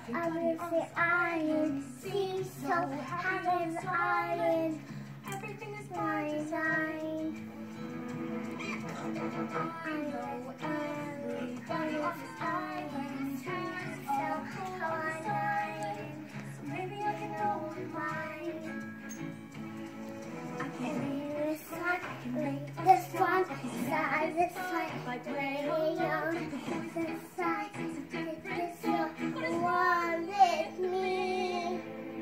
I will say iron, sea, so heaven's iron. Everything is mine. I know everything is iron, so iron. So maybe I can know mine. I can read this one, this one, this one, vibrating, this side, this one with me.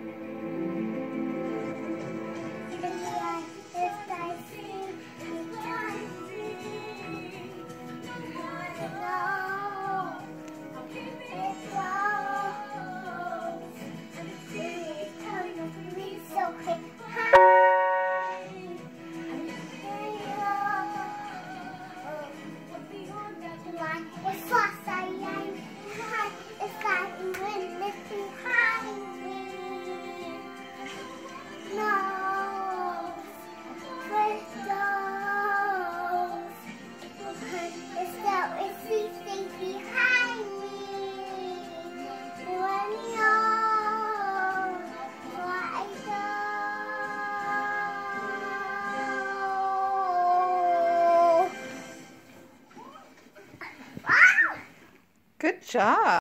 This life, this I see, you can't see. I know, I'll keep it close. And the city is coming over me so quick. It's fast, I am high. It's like the wind is behind me. No, crystals. It's things behind me. When you're where I go. Good job.